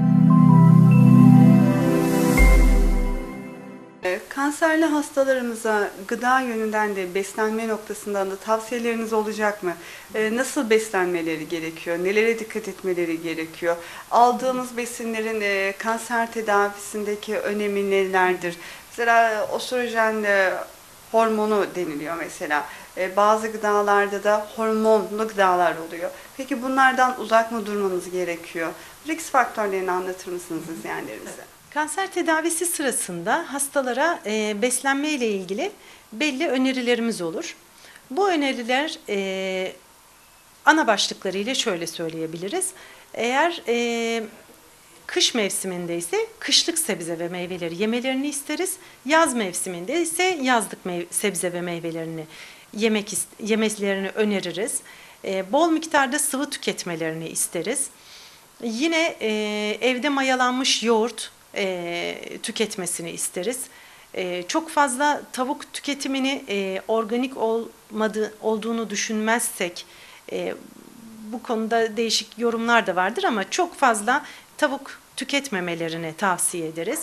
Kanserli hastalarımıza gıda yönünden de beslenme noktasından da tavsiyeleriniz olacak mı? Nasıl beslenmeleri gerekiyor? Nelere dikkat etmeleri gerekiyor? Aldığımız besinlerin kanser tedavisindeki önemi nelerdir? Mesela östrojen hormonu deniliyor mesela. Bazı gıdalarda da hormonlu gıdalar oluyor. Peki bunlardan uzak mı durmamız gerekiyor? Risk faktörlerini anlatır mısınız izleyenlerimize? Kanser tedavisi sırasında hastalara beslenme ile ilgili belli önerilerimiz olur. Bu öneriler ana başlıklarıyla şöyle söyleyebiliriz. Eğer kış mevsiminde ise kışlık sebze ve meyveleri yemelerini isteriz. Yaz mevsiminde ise yazlık sebze ve meyvelerini yemelerini öneririz. Bol miktarda sıvı tüketmelerini isteriz. Yine evde mayalanmış yoğurt tüketmesini isteriz. Çok fazla tavuk tüketimini organik olduğunu düşünmezsek, bu konuda değişik yorumlar da vardır ama çok fazla tavuk tüketmemelerini tavsiye ederiz.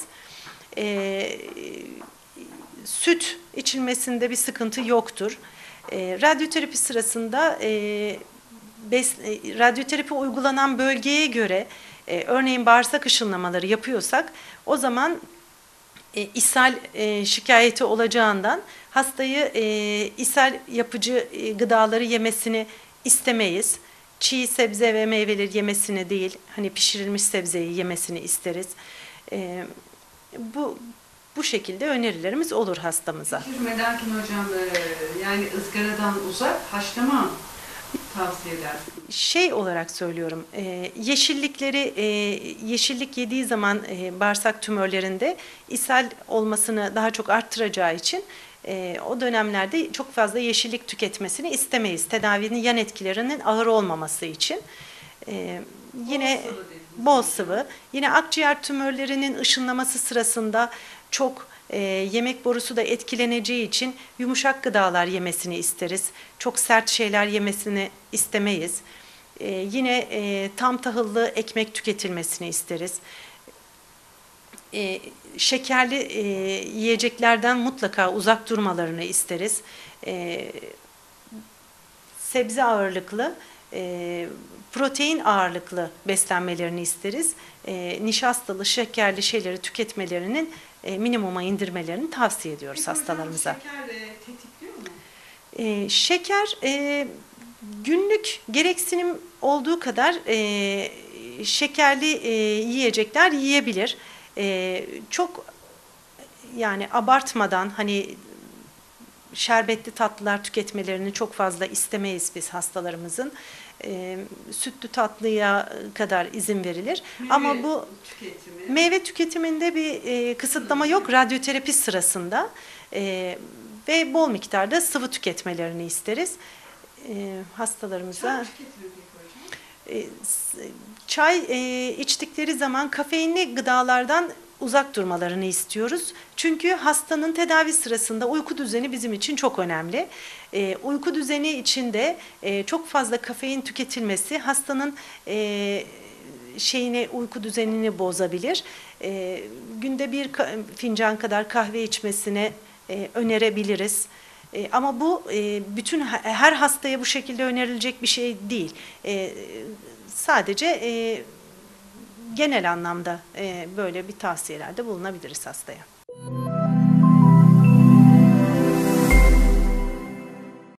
Süt içilmesinde bir sıkıntı yoktur. Radyoterapi sırasında radyoterapi uygulanan bölgeye göre örneğin bağırsak ışınlamaları yapıyorsak o zaman ishal şikayeti olacağından hastayı ishal yapıcı gıdaları yemesini istemeyiz. Çiğ sebze ve meyveleri yemesini değil, hani pişirilmiş sebzeyi yemesini isteriz. Bu şekilde önerilerimiz olur hastamıza. Pişirmeden hocam, yani ızgaradan uzak, haşlama tavsiye edersiniz? Şey olarak söylüyorum, yeşillik yediği zaman bağırsak tümörlerinde ishal olmasını daha çok arttıracağı için o dönemlerde çok fazla yeşillik tüketmesini istemeyiz. Tedavinin yan etkilerinin ağır olmaması için. Yine bol sıvı. Yine akciğer tümörlerinin ışınlaması sırasında çok yemek borusu da etkileneceği için yumuşak gıdalar yemesini isteriz. Çok sert şeyler yemesini istemeyiz. Yine tam tahıllı ekmek tüketilmesini isteriz. Şekerli yiyeceklerden mutlaka uzak durmalarını isteriz. Sebze ağırlıklı, protein ağırlıklı beslenmelerini isteriz. Nişastalı, şekerli şeyleri tüketmelerinin minimuma indirmelerini tavsiye ediyoruz. Peki hastalarımıza. Şeker tetikliyor mu? Şeker günlük gereksinim olduğu kadar şekerli yiyecekler yiyebilir. Çok yani abartmadan hani şerbetli tatlılar tüketmelerini çok fazla istemeyiz biz hastalarımızın. Sütlü tatlıya kadar izin verilir. Ama bu meyve tüketiminde bir kısıtlama yok radyoterapi sırasında ve bol miktarda sıvı tüketmelerini isteriz. Hastalarımıza çay içtikleri zaman kafeinli gıdalardan uzak durmalarını istiyoruz. Çünkü hastanın tedavi sırasında uyku düzeni bizim için çok önemli. Uyku düzeni içinde çok fazla kafein tüketilmesi hastanın uyku düzenini bozabilir. Günde bir fincan kadar kahve içmesini önerebiliriz. Ama bu her hastaya bu şekilde önerilecek bir şey değil. Sadece genel anlamda böyle bir tavsiyelerde bulunabiliriz hastaya.